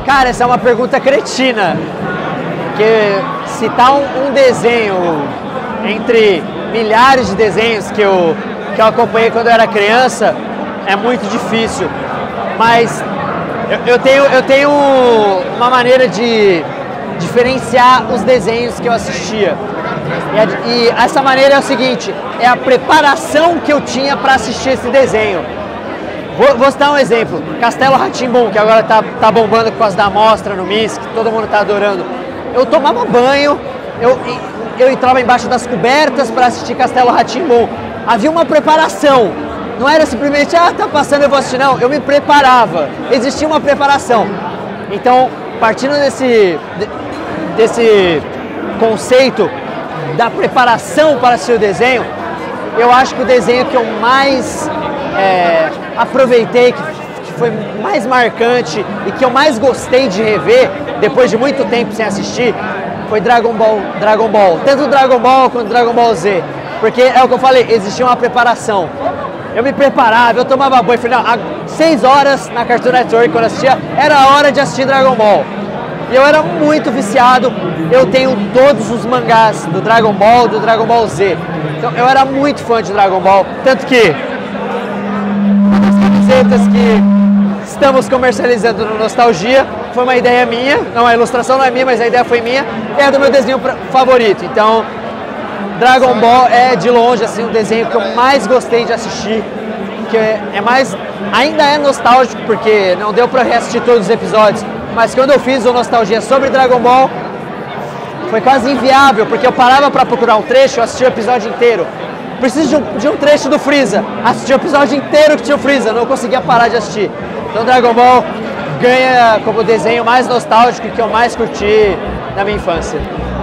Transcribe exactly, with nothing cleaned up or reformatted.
Cara, essa é uma pergunta cretina. Porque citar um, um desenho entre milhares de desenhos que eu, que eu acompanhei quando eu era criança é muito difícil. Mas eu, eu, tenho, eu tenho uma maneira de diferenciar os desenhos que eu assistia. E, a, e essa maneira é o seguinte, é a preparação que eu tinha para assistir esse desenho. Vou, vou citar um exemplo, Castelo Rá-Tim-Bum, que agora tá, tá bombando por causa da mostra no M I S, que todo mundo tá adorando. Eu tomava banho, eu, eu entrava embaixo das cobertas para assistir Castelo Rá-Tim-Bum. Havia uma preparação, não era simplesmente, ah, tá passando, eu vou assistir, não. Eu me preparava, existia uma preparação. Então, partindo desse, desse conceito da preparação para assistir o desenho, eu acho que o desenho que eu mais é, aproveitei, que, que foi mais marcante e que eu mais gostei de rever, depois de muito tempo sem assistir, foi Dragon Ball, Dragon Ball. Tanto Dragon Ball quanto Dragon Ball Z. Porque é o que eu falei, existia uma preparação. Eu me preparava, eu tomava banho, falei, não, às seis horas na Cartoon Network, quando eu assistia, era a hora de assistir Dragon Ball. E eu era muito viciado, eu tenho todos os mangás do Dragon Ball, do Dragon Ball Z. Então eu era muito fã de Dragon Ball, tanto que as camisetas que estamos comercializando no Nostalgia foi uma ideia minha, não, a ilustração não é minha, mas a ideia foi minha, e é do meu desenho favorito. Então Dragon Ball é de longe assim o desenho que eu mais gostei de assistir, que é mais, ainda é nostálgico porque não deu para reassistir todos os episódios, mas quando eu fiz o Nostalgia sobre Dragon Ball foi quase inviável, porque eu parava para procurar um trecho, eu assistia o episódio inteiro. Preciso de um, de um trecho do Freeza, assisti o episódio inteiro que tinha o Freeza, não conseguia parar de assistir. Então Dragon Ball ganha como o desenho mais nostálgico que eu mais curti na minha infância.